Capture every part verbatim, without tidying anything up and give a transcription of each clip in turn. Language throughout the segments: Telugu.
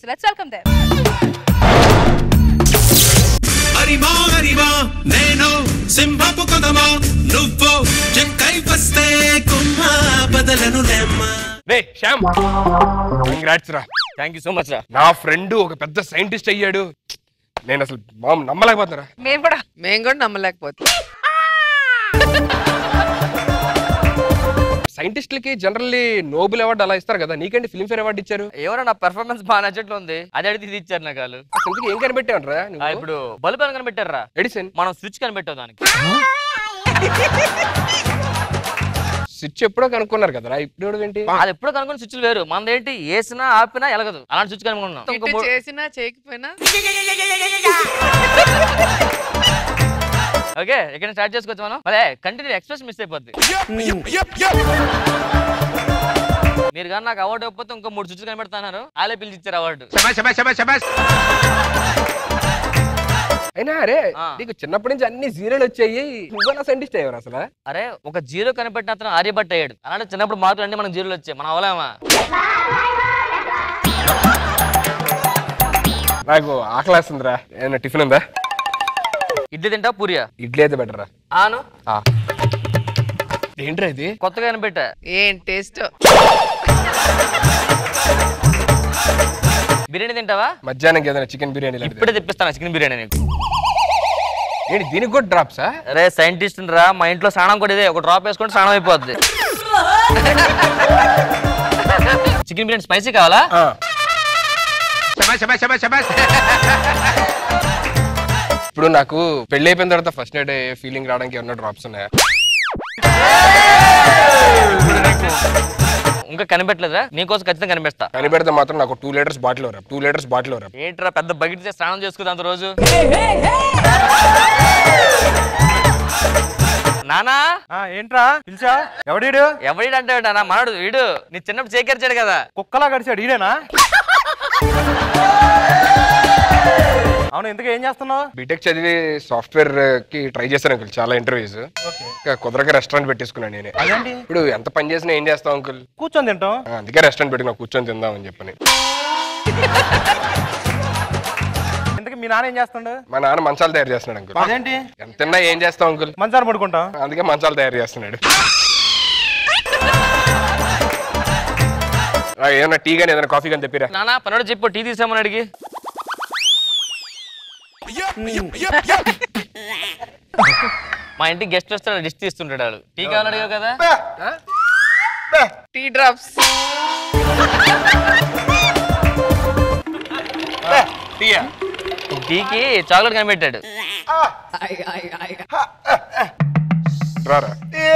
let's welcome them. Arima arima neno simbapu kodama nuvvo jekkai vaste kumma badalanu lemma. Hey Sham, congrats ra. Thank you so much ra. నా ఫ్రెండ్ ఒక పెద్ద సైంటిస్ట్ అయ్యాడు. నేను అసలు మామ్ నమ్మలేకపోతున్నా. మేము కూడా మేము కూడా నమ్మలేకపోతున్నాం. సైంటిస్టులకి జనరల్లీ నోబెల్ అవార్డు అలా ఇస్తారు కదా, నీకంటే ఫిల్మ్ఫేర్ అవార్డు ఇచ్చారు. ఎవరో నా పెర్ఫార్మెన్స్ బాగా నచ్చట్లు ఉంది, అది అడిగి ఇది ఇచ్చారు నాకు వాళ్ళు. అసలు ఏం కనిపెట్టావు రా? ఇప్పుడు బల్బ్ అని కనిపెట్టారా? ఎడిసన్. మనం స్విచ్ కనిపెట్టాం దానికి. స్విచ్ ఎప్పుడో కనుక్కున్నారు కదా, ఇప్పుడు ఏంటి? అది ఎప్పుడో కనుక్కున్న స్విచ్లు వేరు, మనదేంటి వేసినా ఆపినా ఎలగదు, అలాంటి స్విచ్ కనుక్కున్నాం. చేసినా చేయకపోయినా ఓకే, ఇక్కడ స్టార్ట్ చేసుకోవచ్చు మనం. అదే కంటిన్యూ ఎక్స్ప్రెస్ మిస్ అయిపోద్ది. మీరు కానీ నాకు అవార్డు ఇవ్వకపోతే ఇంకో మూడు స్విచ్లు కనిపెడతాన్నారు, వాళ్ళే పిలిచి ఇచ్చారు అవార్డు. అయినా అరే నీకు చిన్నప్పటి నుంచి అన్ని జీరోలు వచ్చాయి, నువ్వు సైంటిస్ట్ అయ్యారు అసలు? అరే ఒక జీరో కనిపెట్టిన అతను ఆర్యభట్ట అయ్యాడు, అలాంటి చిన్నప్పుడు మార్కులు అన్ని మనకు జీరోలు వచ్చాయి, మనం అవలేమా? నాకు ఆకలేస్తుందిరా, ఏమన్నా టిఫిన్ ఉందా? ఇడ్లీ తింటా పూరియా? ఇడ్లీ అయితే బెటర్ రా. ఆను ఏంట్రా ఇది కొత్తగా కనిపెట్టా? ఏం టేస్ట్. బిర్యానీ తింటావా? మధ్యాహ్నం ఏదైనా చికెన్ బిర్యానీ ఇప్పుడే తెప్పిస్తాను చికెన్ బిర్యానీ నీకు. ఏంటి దీనికి కూడా డ్రాప్సా? అరే సైంటిస్ట్ రా, మా ఇంట్లో స్నానం కూడా ఇదే, ఒక డ్రాప్ వేసుకుంటే స్నానం అయిపోద్ది. చికెన్ బిర్యానీ స్పైసీ కావాలా? ఇప్పుడు నాకు పెళ్లి అయిపోయిన తర్వాత ఫస్ట్ నైట్ ఫీలింగ్ రావడానికి ఏమన్నా డ్రాప్స్ ఉన్నాయా? ఇంకా కనిపెట్టలేదా? నీకోసం ఖచ్చితంగా కనిపెడతా. కనిపెడితే మాత్రం నాకు టూ లీటర్స్ బాటిల్ వరా టూ లీటర్స్ బాటిల్ వరా ఏంట్రా పెద్ద బకెట్ చేసి స్నానం చేసుకుందా అంత రోజు? నానా ఏంట్రా పిలిచా? ఎవడీడు? ఎవడీడు అంటే నాన్న మనడు వీడు, నీ చిన్నప్పుడు చేకరిచాడు కదా. కుక్కలా గడిచాడు ఈడేనా? అవును, ఎందుకు ఏం చేస్తున్నావు? బీటెక్ చదివి సాఫ్ట్వేర్ కి ట్రై చేశాను అంకుల్, చాలా ఇంటర్వ్యూస్. కుదరగా రెస్టారెంట్ పెట్టేసుకున్నాను నేనే. అదేంటి? ఇప్పుడు ఎంత పని చేసినా ఏం చేస్తావు అంకుల్? కూర్చొని తింటాం. అందుకే రెస్టారెంట్ పెట్టుకున్నా, కూర్చొని తిందామని చెప్పని. ఎందుకు మీ నాన్న ఏం చేస్తాడు? మా నాన్న మంచాలు తయారు చేస్తున్నాడు అంకుల్. అదేంటి? ఎంత తిన్నా ఏం చేస్తావు అంకుల్? మంచాలు పడుకుంటాం. అందుకే మంచాలు తయారు చేస్తున్నాడు. ఏమన్నా టీ గానీ ఏదైనా కాఫీ కానీ తెప్పిరా. నానా పనుడు చెప్పు, టీ తీసామని అడిగి. మా ఇంటికి గెస్ట్ వస్తాడు, డిష్ తీస్తుంటాడు వాడు. టీ కావాలని అడిగావు కదా, టీ డ్రాప్స్. టీకి చాక్లెట్ కనిపెట్టాడు. రారా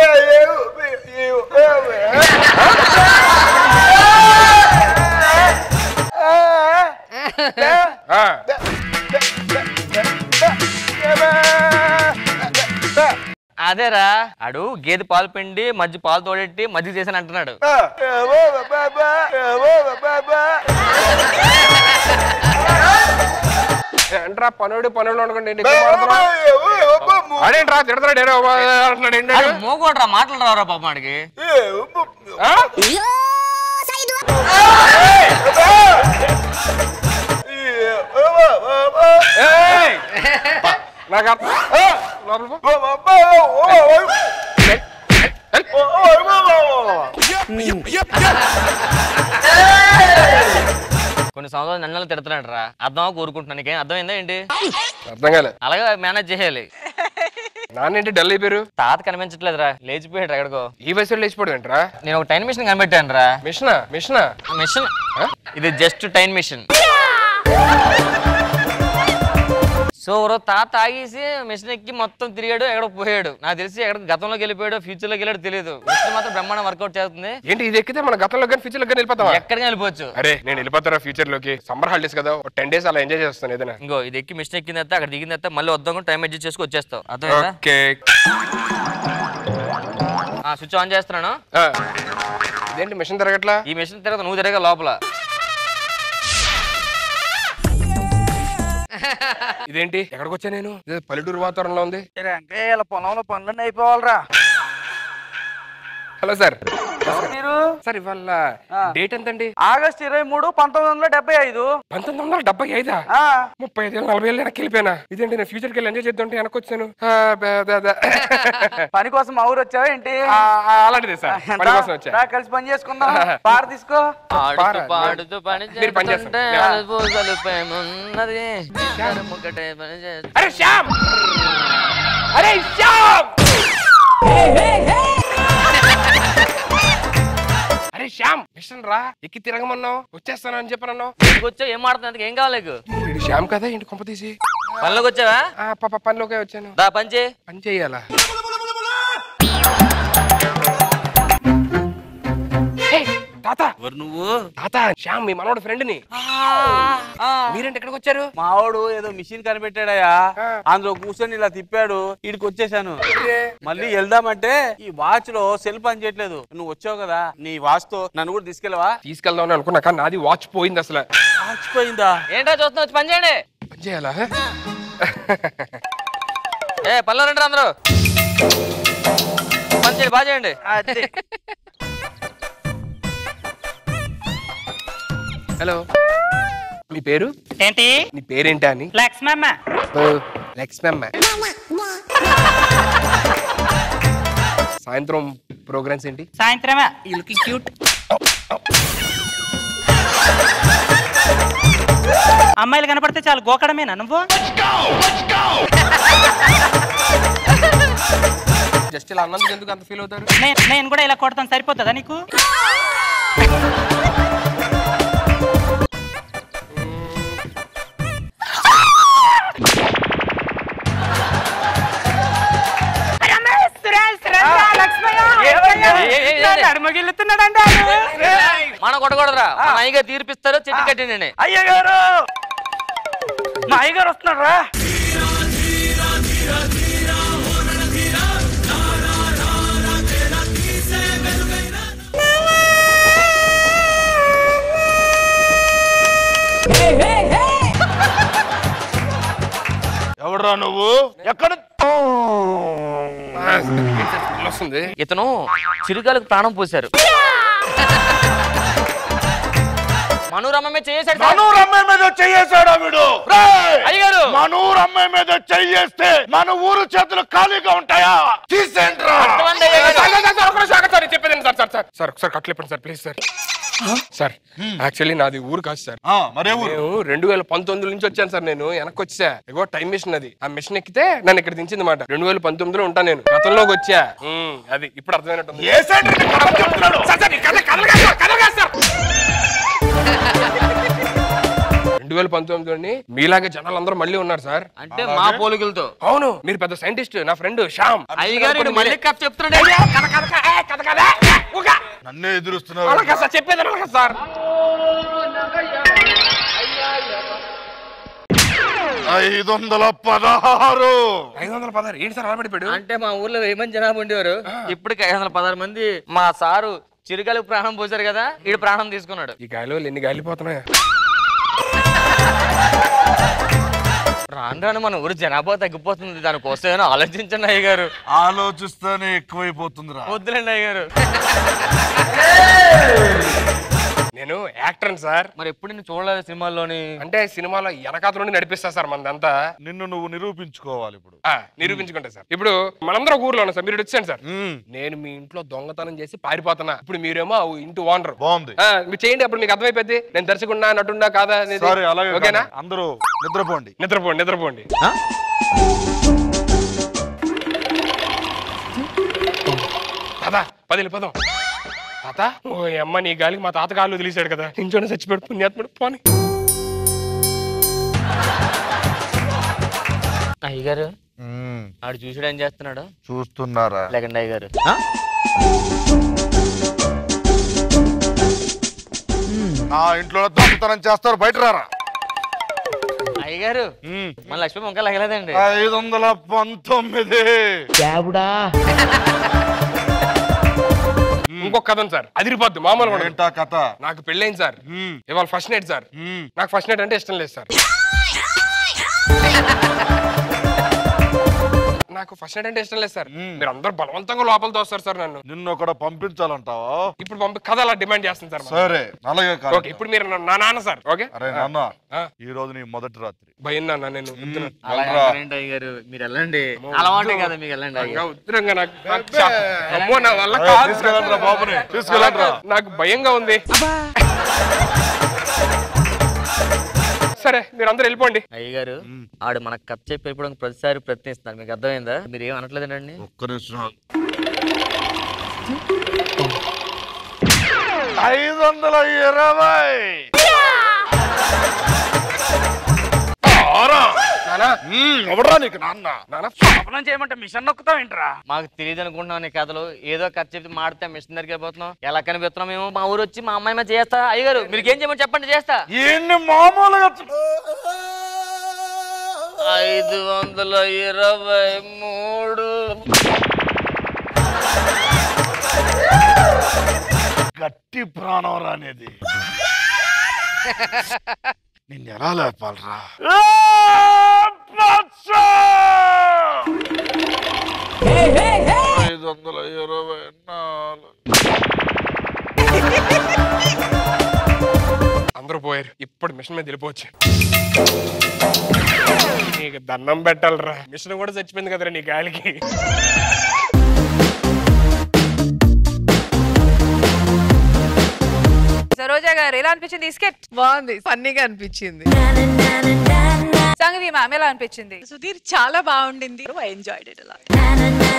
అదేరా అడు గేదె పాలు పిండి మధ్య పాలు తోడెట్టి మధ్య చేశాను అంటున్నాడు. ఏంట్రా పనుడు పనుడు అనుకోండి, అదేంట్రా తిడతాడు అంటున్నాడు. మోగోడ్రా మాటలు రావురా పాపం వాడికి. నాకు కొన్ని సంవత్సరాలు నన్ను తిడుతున్నాడు రా, అర్థం కోరుకుంటున్నాను. నీకేం అర్థమైందా ఏంటి? అర్థం కాలేదు. అలాగే మేనేజ్ చేయాలి. నాన్నేంటి డల్ అయిపోయారు? తాత కనిపించట్లేదురా, లేచిపోయాడు ఎక్కడికో. ఈ వయసులో లేచిపోవడం ఏంట్రా? నేను ఒక టైం మిషన్ కనిపెట్టాను రా. మిషనా? మిషనా? మిషన్ ఇది జస్ట్ టైం మిషన్. సో తాత ఆగేసి మిషన్ ఎక్కి మొత్తం తిరిగాడు, ఎక్కడ పోయాడు. నాకు తెలిసి ఎక్కడ గతంలోకి వెళ్ళిపోయాడు, ఫ్యూచర్ లోకి వెళ్ళాడు తెలియదు. మిషన్ మాత్రం బ్రహ్మాండం వర్కౌట్ చేస్తుంది. ఏంటి ఇది ఎక్కితే మన గతంలో కానీ ఫ్యూచర్ లో కానీ వెళ్ళిపోతావా? ఎక్కడికి వెళ్ళిపోవచ్చు. అరే నేను వెళ్ళిపోతారా ఫ్యూచర్ లోకి? సమ్మర్ హాలిడేస్ కదా, టెన్ డేస్ అలా ఎంజాయ్ చేస్తాను ఏదైనా. ఇంకో ఇది ఎక్కి మిషన్ ఎక్కిన తర్వాత అక్కడ దిగిన తర్వాత మళ్ళీ వద్దాం టైం అడ్జస్ట్ చేసుకుని వచ్చేస్తావు. అర్థమైందా? ఓకే, స్విచ్ ఆన్ చేస్తున్నాను. ఇదేంటి మిషన్ తిరగట్లా? ఈ మిషన్ తిరగదు, నువ్వు తిరగ లోపల. ఇదేంటి ఎక్కడికి వచ్చా నేను? పల్లెటూరు వాతావరణంలో ఉంది. పొలంలో పనులన్నీ అయిపోవాలరా. హలో సార్, మీరు సార్ ఇవాళ డేట్ ఎంతండి? ఆగస్ట్ ఇరవై మూడు పంతొమ్మిది వందల డెబ్బై ఐదు పంతొమ్మిది వందల డెబ్బై ఐదా? ముప్పై ఐదు నలభై ఏళ్ళు వెనక్కి వెళ్ళిపోయినా. ఇదేంటి నేను ఫ్యూచర్కి వెళ్ళి ఎంజాయ్ చేద్దాంటే వెనక్కి వచ్చాను. పని కోసం ఊరు వచ్చావా ఏంటి? అలాంటిదే సార్, పని కోసం వచ్చా. కలిసి పని చేసుకుందాం. పార తీసుకో. పాడుతూ పని చేస్తుంటే అరే శ్యామ్, అరే శ్యామ్, అరే శ్యామ్, మిషన్ రా, ఎక్కి తిరగమన్నావు, వచ్చేస్తాను అని చెప్పను. వచ్చావు, ఏం ఆడుతున్నా? ఏం కావాలి? శ్యామ్ కదా ఇంటి కొంప తీసి. పనిలోకి వచ్చావా? పాప పనిలోకే వచ్చాను. దా పని చేయి. పని చెయ్యాలా? తాత నువ్వు తాత శ్యామ్ మీ మనోడు ఫ్రెండ్ ని. మీరేంటి ఎక్కడికి వచ్చారు? మావాడు ఏదో మిషన్ కనిపెట్టాడయ్యా, అందులో కూర్చొని ఇలా తిప్పాడు, ఇడికి వచ్చేసాను. మళ్ళీ వెళ్దామంటే ఈ వాచ్ లో సెల్ పని చేయట్లేదు. నువ్వు వచ్చావు కదా, నీ వాచ్ తో నన్ను కూడా తీసుకెళ్ళవా? తీసుకెళ్దాం అనుకున్నా కానీ నాది వాచ్ పోయింది. అసలు వాచ్ పోయిందా? ఏంటో చూస్తున్నా, వచ్చి పని చేయండి. పని చేయాలా? ఏ పనిలో రండి అందరూ, పని చేయండి, బాగా చేయండి. హలో, మీ పేరు ఏంటి? నీ పేరేంటా అని? లక్ష్మమ్మ. లక్ష్మమ్మ. సాయంత్రం ప్రోగ్రామ్స్ ఏంటి? సాయంత్రమా? You looking cute. అమ్మాయిలు కనపడితే చాలు గోకడమేనా నువ్వు? జస్ట్ ఇలా అన్నందుకు ఎందుకు అంత ఫీల్ అవుతారు? నేను కూడా ఇలా కొడతాను, సరిపోతుందా నీకు? మన కొట్టకూడదురా, మన అయ్యగా తీర్పిస్తారు. చెట్టు కట్టిండి. అయ్యగారు, మా అయ్యగారు వస్తున్నారా? ఎవడ్రా నువ్వు? ఎక్కడ వస్తుంది? ఇతను చిరుగాలకు ప్రాణం పోశారు. మనూరమ్మే చేసాడు. మనూరమ్మ మీద చెయ్యేశాడా వీడు? అయ్యగారు, మనూరమ్మ మీద చెయ్యేస్తే మన ఊరు చేతులు ఖాళీగా ఉంటాయా? తీసేంట్రా. చెప్పేదండి సార్. సార్ సార్ సార్ ఒకసారి కట్లేపండి sir, please sir. Sir actually నాది ఊరు కాదు సార్. మరే నేను రెండు వేల పంతొమ్మిది నుంచి వచ్చాను సార్. నేను వెనక్కి వచ్చా. ఇగో టైం మిషన్ అది. ఆ మిషన్ ఎక్కితే నన్ను ఇక్కడ దించింది మాట. రెండు వేల పంతొమ్మిదిలో ఉంటాను నేను. గతంలోకి వచ్చా. అది ఇప్పుడు అర్థమైనట్టుంది. రెండు వేల పంతొమ్మిది మీలాగే జనాలు అందరూ మళ్ళీ ఉన్నారు సార్. అంటే మా పోలికలతో. అవును, మీరు పెద్ద సైంటిస్ట్. నా ఫ్రెండ్ శ్యామ్. అయ్యగారు మళ్ళీ కప్ చెప్తున్నాడు. నన్నే ఎదురుస్తున్నావు సార్. చెప్పేది సార్. ఐదు వందల పదహారు ఐదు వందల పదహారు ఏంటి సార్? అలబడిపోయాడు. అంటే మా ఊర్లో వెయ్యి మంది జనాభా ఉండేవారు, ఇప్పటికి ఐదు వందల పదహారు మంది. మా సారు చిరుగాలికి ప్రాణం పోసారు కదా, ఈడు ప్రాణం తీసుకున్నాడు. ఈ గాలిలో ఎన్ని గాలిపోతున్నాయి. రాను రాను మన ఊరు జనాభా తగ్గిపోతుంది. దానికోసం ఆలోచించండి అయ్యగారు. ఆలోచిస్తానే ఎక్కువైపోతుందిరా. వద్దులేండి అయ్యగారు. నేను యాక్టర్ సార్. మరి ఎప్పుడు నేను చూడలేదు సినిమాల్లోని. అంటే సినిమాలో వెనకాత నుండి నడిపిస్తా సార్ మనదంతా. నిన్ను నువ్వు నిరూపించుకోవాలి ఇప్పుడు. నిరూపించుకుంటా సార్. ఇప్పుడు మనందరం ఊర్లో ఉన్నాం సార్. మీరు వచ్చాను సార్. నేను మీ ఇంట్లో దొంగతనం చేసి పారిపోతున్నా. ఇప్పుడు మీరేమో ఇంటి ఓనర్. బాగుంది, మీరు చేయండి. అప్పుడు మీకు అర్థమైపోద్ది నేను దర్శకున్నా నటుండా కాదా. ఓకేనా? అందరూ నిద్రపోండి. నిద్రపోండి నిద్రపోండి. దాదా పది పదం. తాత, ఓ అమ్మ నీ గాలికి మా తాత గాలు వదిలేశాడు కదా. ఇంచోనే చచ్చిపోయాడు పుణ్యాత్ముడు. పోనీ అయ్యగారు, ఆడు చూసాడు ఏం చేస్తున్నాడు? చూస్తున్నారా? లేకండి అయ్యగారు. నా ఇంట్లో దొంగతనం చేస్తారు, బయట రారా. అయ్యగారు, మన లక్ష్మి మొక్క లగలేదండి. ఐదు వందల పంతొమ్మిది ఇంకొక కథ సార్. అదిరిపోద్దు మామూలు. ఏంటా కథ? నాకు పెళ్ళైంది సార్. ఇవాళ ఫస్ట్ నైట్ సార్. నాకు ఫస్ట్ నైట్ అంటే ఇష్టం లేదు సార్. నా నాకు ఫస్ట్ నైట్ అంటే ఇష్టం లేదు సార్. మీరు అందరూ బలవంతంగా లోపల తోస్తారు సార్ నన్ను. నిన్ను కూడా పంపించాలంటావా? ఇప్పుడు పంపి కథ అలా డిమాండ్ చేస్తుంది సార్. సరే అలాగే కాదు. ఓకే ఇప్పుడు మీరు నా నాన్న సార్. ఓకే అరే నాన్న, ఈ రోజు నీ మొదటి రాత్రి. భయం నాన్న నేను అయ్యారు మీరు వెళ్ళండి, అలవాటే కదా మీకు వెళ్ళండి. ఉత్తరంగా నాకు అమ్మో నా వల్ల కాదు. తీసుకెళ్ళండి బాబుని, తీసుకెళ్ళండి. నాకు భయంగా ఉంది. సరే మీరు అందరూ వెళ్ళిపోండి. అయ్యగారు ఆడు మనకు కథ చెప్పి వెళ్ళిపోవడానికి ప్రతిసారి ప్రయత్నిస్తున్నారు, మీకు అర్థమైందా? మీరు ఏం అనట్లేదండి? ఒక్క నిమిషం. ఐదు వందల ఇరవై ఎవడరా నీకు నాన్న? శోభనం చేయమంటే మిషన్ నొక్కుతావు ఏంట్రా? మాకు తెలియదు అనుకుంటున్నాం నీ కథలు. ఏదో కథ చెప్పి మాడితే మిషన్ దగ్గరికి వెళ్ళిపోతున్నాం. ఎలా కనిపిస్తున్నాం మేము? మా ఊరు వచ్చి మా అమ్మాయి మీద చేస్తా. అయ్యగారు మీరు ఏం చేయమని చెప్పండి, చేస్తా. ఎన్ని మామూలుగా ఐదు వందల ఇరవై మూడు గట్టి ప్రాణం రానేది. నిన్ను ఎలా లేపాలరా? ఐదు వందల ఇరవై నాలుగు. అందరూ పోయారు. ఇప్పుడు మిషన్ మీద వెళ్ళిపోవచ్చు. నీకు దండం పెట్టాలరా, మిషన్ కూడా చచ్చిపోయింది కదరా నీ గాలికి. సరోజా గారు ఎలా అనిపించింది ఈ స్కెచ్? బాగుంది, ఫన్నీగా అనిపించింది. సంగతి మ్యామ్ ఎలా అనిపించింది? సుధీర్ చాలా బాగుండింది. I enjoyed it allot.